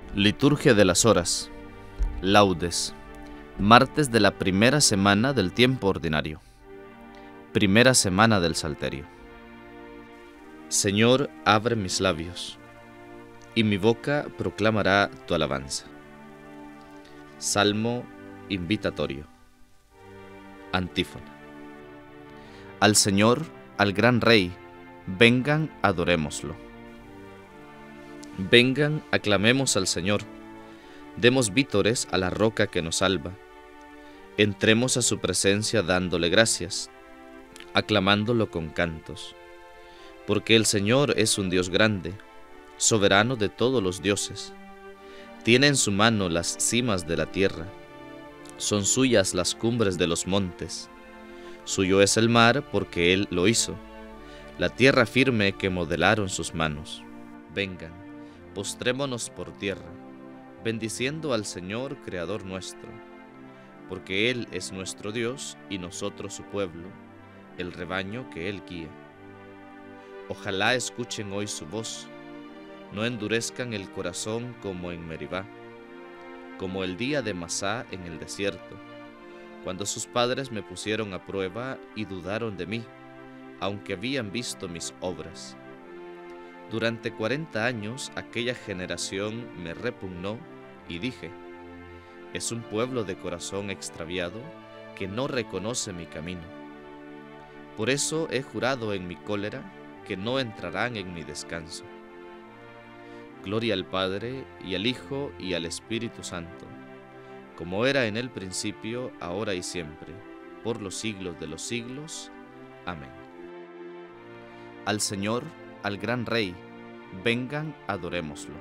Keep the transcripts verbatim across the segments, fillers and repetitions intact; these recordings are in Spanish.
Liturgia de las Horas. Laudes. Martes de la primera semana del tiempo ordinario. Primera semana del Salterio. Señor, abre mis labios, y mi boca proclamará tu alabanza. Salmo invitatorio. Antífona. Al Señor, al gran Rey, vengan, adorémoslo. Vengan, aclamemos al Señor, demos vítores a la roca que nos salva. Entremos a su presencia dándole gracias, aclamándolo con cantos. Porque el Señor es un Dios grande, soberano de todos los dioses. Tiene en su mano las cimas de la tierra, son suyas las cumbres de los montes. Suyo es el mar porque Él lo hizo, la tierra firme que modelaron sus manos. Vengan, postrémonos por tierra, bendiciendo al Señor, Creador nuestro, porque Él es nuestro Dios y nosotros su pueblo, el rebaño que Él guía. Ojalá escuchen hoy su voz, no endurezcan el corazón como en Meribá, como el día de Masá en el desierto, cuando sus padres me pusieron a prueba y dudaron de mí, aunque habían visto mis obras. Durante cuarenta años aquella generación me repugnó y dije, es un pueblo de corazón extraviado que no reconoce mi camino. Por eso he jurado en mi cólera que no entrarán en mi descanso. Gloria al Padre, y al Hijo, y al Espíritu Santo, como era en el principio, ahora y siempre, por los siglos de los siglos. Amén. Al Señor, al gran Rey, vengan, adorémoslo.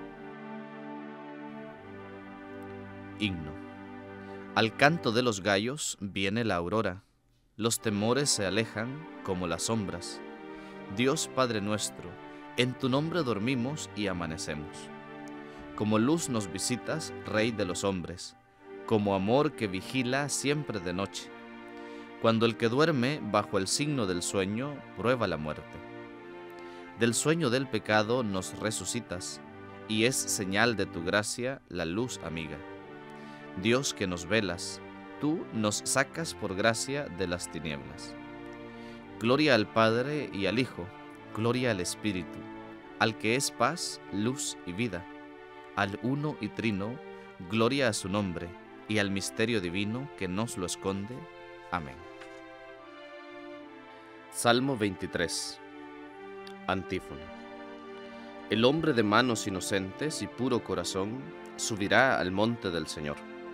Himno. Al canto de los gallos viene la aurora, los temores se alejan como las sombras. Dios Padre nuestro, en tu nombre dormimos y amanecemos. Como luz nos visitas, Rey de los hombres, como amor que vigila siempre de noche, cuando el que duerme bajo el signo del sueño prueba la muerte. Del sueño del pecado nos resucitas, y es señal de tu gracia la luz amiga. Dios que nos velas, tú nos sacas por gracia de las tinieblas. Gloria al Padre y al Hijo, gloria al Espíritu, al que es paz, luz y vida, al uno y trino, gloria a su nombre, y al misterio divino que nos lo esconde. Amén. Salmo veintitrés. Antífona. El hombre de manos inocentes y puro corazón subirá al monte del Señor.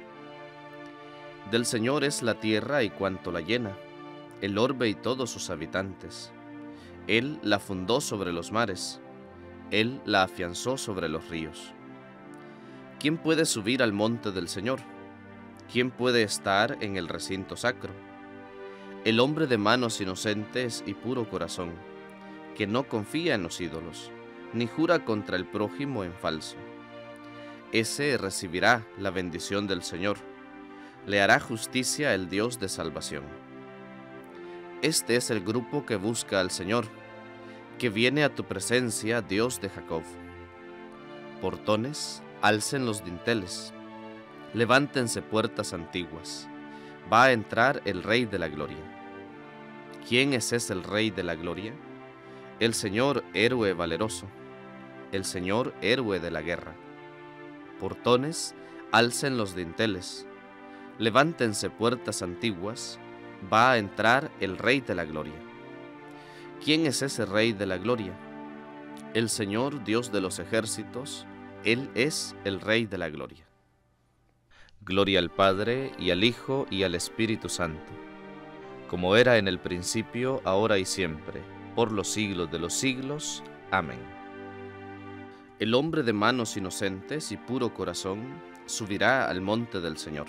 Del Señor es la tierra y cuanto la llena, el orbe y todos sus habitantes. Él la fundó sobre los mares, Él la afianzó sobre los ríos. ¿Quién puede subir al monte del Señor? ¿Quién puede estar en el recinto sacro? El hombre de manos inocentes y puro corazón, que no confía en los ídolos, ni jura contra el prójimo en falso. Ese recibirá la bendición del Señor, le hará justicia el Dios de salvación. Este es el grupo que busca al Señor, que viene a tu presencia, Dios de Jacob. Portones, alcen los dinteles, levántense puertas antiguas, va a entrar el Rey de la Gloria. ¿Quién es ese el Rey de la Gloria? El Señor héroe valeroso, el Señor héroe de la guerra. Portones, alcen los dinteles, levántense puertas antiguas, va a entrar el Rey de la Gloria. ¿Quién es ese Rey de la Gloria? El Señor Dios de los ejércitos, Él es el Rey de la Gloria. Gloria al Padre, y al Hijo, y al Espíritu Santo, como era en el principio, ahora y siempre, por los siglos de los siglos. Amén. El hombre de manos inocentes y puro corazón subirá al monte del Señor.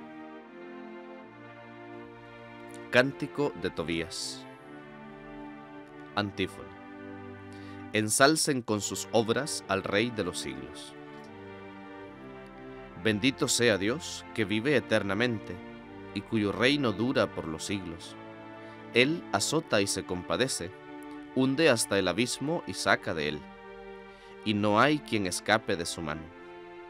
Cántico de Tobías. Antífona. Ensalcen con sus obras al Rey de los siglos. Bendito sea Dios, que vive eternamente, y cuyo reino dura por los siglos. Él azota y se compadece, hunde hasta el abismo y saca de él, y no hay quien escape de su mano.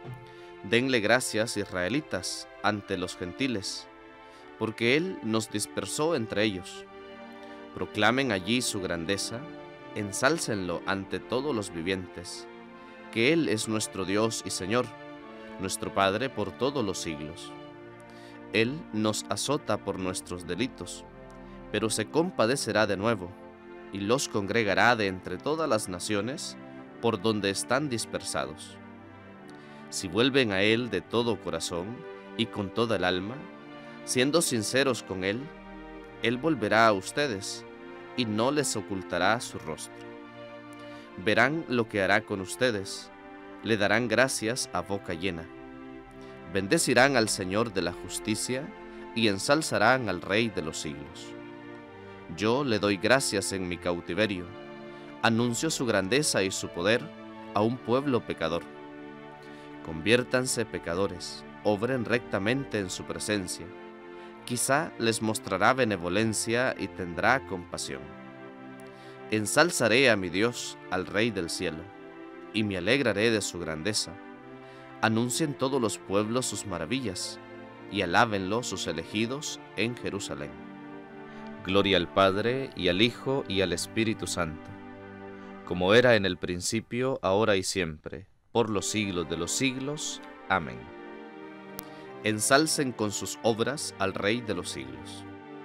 Denle gracias, israelitas, ante los gentiles, porque Él nos dispersó entre ellos. Proclamen allí su grandeza, ensálcenlo ante todos los vivientes, que Él es nuestro Dios y Señor, nuestro Padre por todos los siglos. Él nos azota por nuestros delitos, pero se compadecerá de nuevo, y los congregará de entre todas las naciones por donde están dispersados. Si vuelven a Él de todo corazón y con toda el alma, siendo sinceros con Él, Él volverá a ustedes y no les ocultará su rostro. Verán lo que hará con ustedes, le darán gracias a boca llena. Bendecirán al Señor de la justicia y ensalzarán al Rey de los siglos. Yo le doy gracias en mi cautiverio, anuncio su grandeza y su poder a un pueblo pecador. Conviértanse pecadores, obren rectamente en su presencia. Quizá les mostrará benevolencia y tendrá compasión. Ensalzaré a mi Dios, al Rey del cielo, y me alegraré de su grandeza. Anuncien todos los pueblos sus maravillas, y alábenlo sus elegidos en Jerusalén. Gloria al Padre, y al Hijo, y al Espíritu Santo, como era en el principio, ahora y siempre, por los siglos de los siglos. Amén. Ensalcen con sus obras al Rey de los siglos.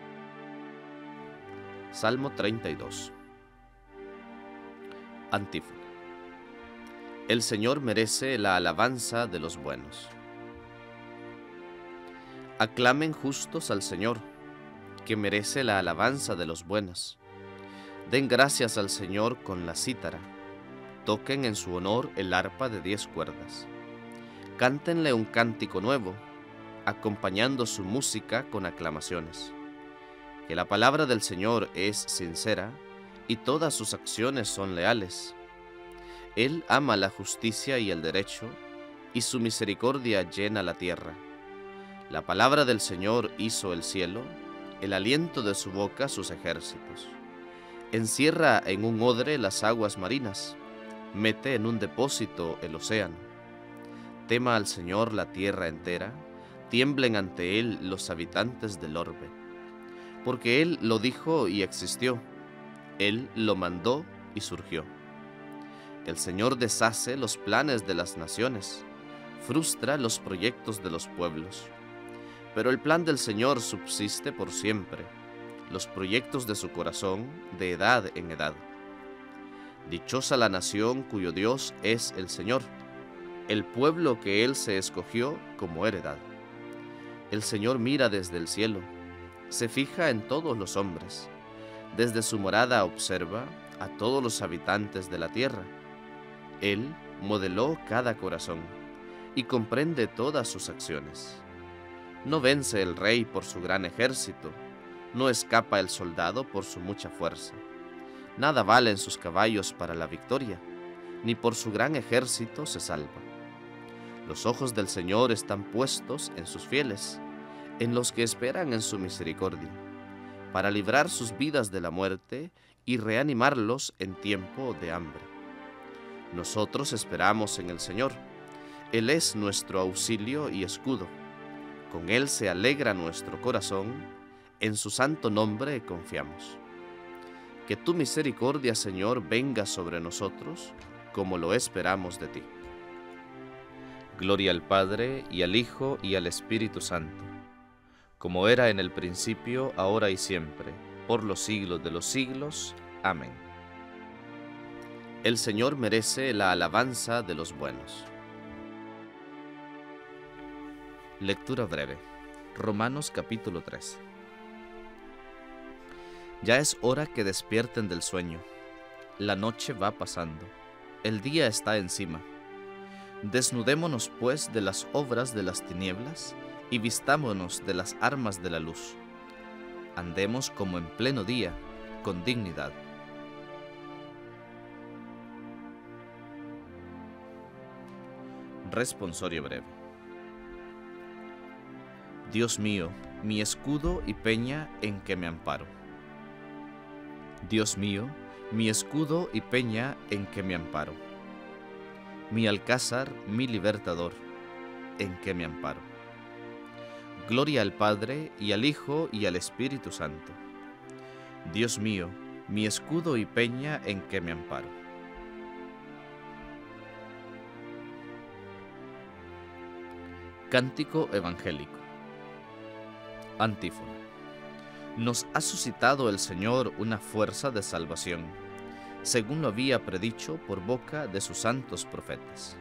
Salmo treinta y dos. Antífona. El Señor merece la alabanza de los buenos. Aclamen justos al Señor, que merece la alabanza de los buenos. Den gracias al Señor con la cítara. Toquen en su honor el arpa de diez cuerdas. Cántenle un cántico nuevo, acompañando su música con aclamaciones. Que la palabra del Señor es sincera y todas sus acciones son leales. Él ama la justicia y el derecho, y su misericordia llena la tierra. La palabra del Señor hizo el cielo, el aliento de su boca sus ejércitos. Encierra en un odre las aguas marinas, mete en un depósito el océano. Tema al Señor la tierra entera, tiemblen ante Él los habitantes del orbe. Porque Él lo dijo y existió, Él lo mandó y surgió. El Señor deshace los planes de las naciones, frustra los proyectos de los pueblos. Pero el plan del Señor subsiste por siempre, los proyectos de su corazón de edad en edad. Dichosa la nación cuyo Dios es el Señor, el pueblo que Él se escogió como heredad. El Señor mira desde el cielo, se fija en todos los hombres, desde su morada observa a todos los habitantes de la tierra. Él modeló cada corazón y comprende todas sus acciones. No vence el rey por su gran ejército, no escapa el soldado por su mucha fuerza. Nada valen sus caballos para la victoria, ni por su gran ejército se salva. Los ojos del Señor están puestos en sus fieles, en los que esperan en su misericordia, para librar sus vidas de la muerte y reanimarlos en tiempo de hambre. Nosotros esperamos en el Señor. Él es nuestro auxilio y escudo. Con Él se alegra nuestro corazón, en su santo nombre confiamos. Que tu misericordia, Señor, venga sobre nosotros, como lo esperamos de ti. Gloria al Padre, y al Hijo, y al Espíritu Santo, como era en el principio, ahora y siempre, por los siglos de los siglos. Amén. El Señor merece la alabanza de los buenos. Lectura breve. Romanos capítulo trece. Ya es hora que despierten del sueño. La noche va pasando. El día está encima. Desnudémonos pues de las obras de las tinieblas y vistámonos de las armas de la luz. Andemos como en pleno día, con dignidad. Responsorio breve. Dios mío, mi escudo y peña en que me amparo. Dios mío, mi escudo y peña en que me amparo. Mi alcázar, mi libertador, en que me amparo. Gloria al Padre, y al Hijo, y al Espíritu Santo. Dios mío, mi escudo y peña en que me amparo. Cántico evangélico. Antífona. Nos ha suscitado el Señor una fuerza de salvación, según lo había predicho por boca de sus santos profetas.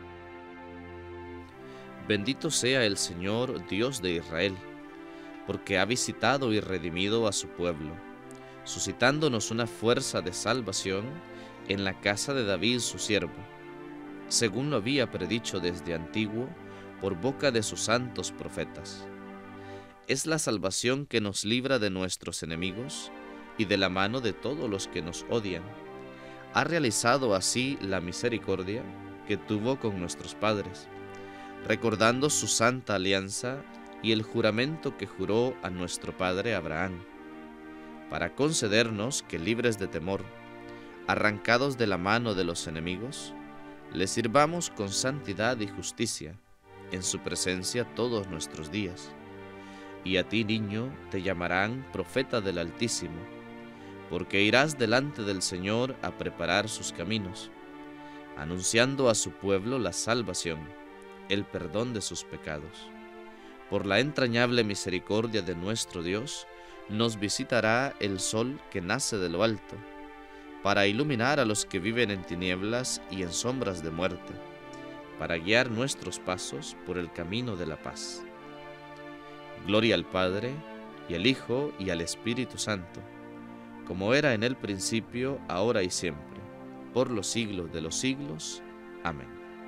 Bendito sea el Señor, Dios de Israel, porque ha visitado y redimido a su pueblo, suscitándonos una fuerza de salvación en la casa de David su siervo, según lo había predicho desde antiguo por boca de sus santos profetas. Es la salvación que nos libra de nuestros enemigos y de la mano de todos los que nos odian. Ha realizado así la misericordia que tuvo con nuestros padres, recordando su santa alianza y el juramento que juró a nuestro padre Abraham, para concedernos que, libres de temor, arrancados de la mano de los enemigos, le sirvamos con santidad y justicia en su presencia todos nuestros días. Y a ti, niño, te llamarán profeta del Altísimo, porque irás delante del Señor a preparar sus caminos, anunciando a su pueblo la salvación, el perdón de sus pecados. Por la entrañable misericordia de nuestro Dios, nos visitará el sol que nace de lo alto, para iluminar a los que viven en tinieblas y en sombras de muerte, para guiar nuestros pasos por el camino de la paz. Gloria al Padre, y al Hijo, y al Espíritu Santo, como era en el principio, ahora y siempre, por los siglos de los siglos. Amén.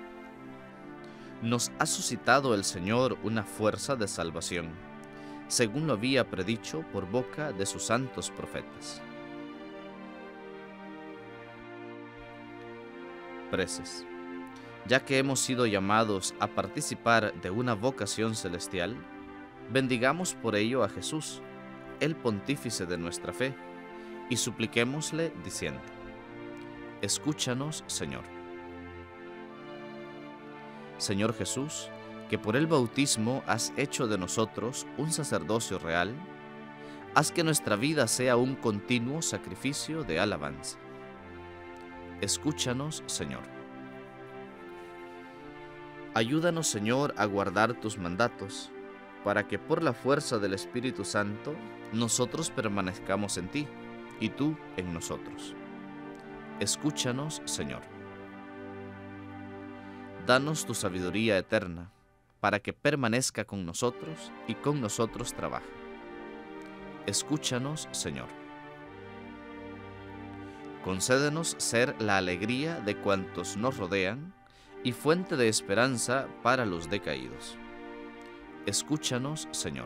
Nos ha suscitado el Señor una fuerza de salvación, según lo había predicho por boca de sus santos profetas. Preces. Ya que hemos sido llamados a participar de una vocación celestial, bendigamos por ello a Jesús, el pontífice de nuestra fe, y supliquémosle diciendo: Escúchanos, Señor. Señor Jesús, que por el bautismo has hecho de nosotros un sacerdocio real, haz que nuestra vida sea un continuo sacrificio de alabanza. Escúchanos, Señor. Ayúdanos, Señor, a guardar tus mandatos, para que por la fuerza del Espíritu Santo nosotros permanezcamos en ti y tú en nosotros. Escúchanos, Señor. Danos tu sabiduría eterna, para que permanezca con nosotros y con nosotros trabaje. Escúchanos, Señor. Concédenos ser la alegría de cuantos nos rodean y fuente de esperanza para los decaídos. Escúchanos, Señor.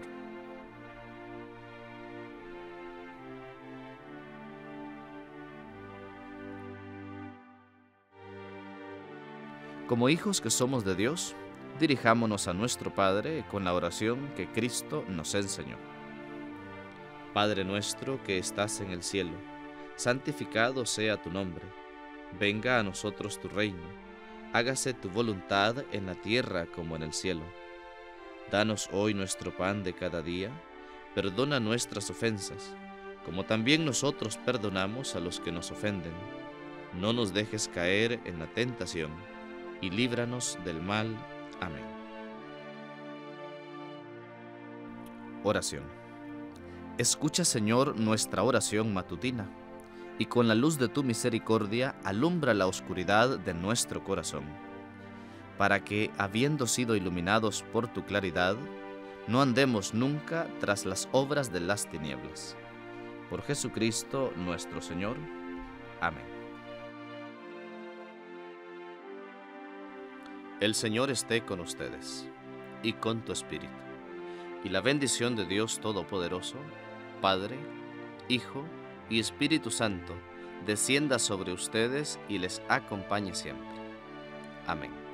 Como hijos que somos de Dios, dirijámonos a nuestro Padre con la oración que Cristo nos enseñó. Padre nuestro que estás en el cielo, santificado sea tu nombre. Venga a nosotros tu reino. Hágase tu voluntad en la tierra como en el cielo. Danos hoy nuestro pan de cada día. Perdona nuestras ofensas, como también nosotros perdonamos a los que nos ofenden. No nos dejes caer en la tentación, y líbranos del mal. Amén. Oración. Escucha, Señor, nuestra oración matutina, y con la luz de tu misericordia alumbra la oscuridad de nuestro corazón, para que, habiendo sido iluminados por tu claridad, no andemos nunca tras las obras de las tinieblas. Por Jesucristo nuestro Señor. Amén. El Señor esté con ustedes, y con tu espíritu, y la bendición de Dios Todopoderoso, Padre, Hijo y Espíritu Santo, descienda sobre ustedes y les acompañe siempre. Amén.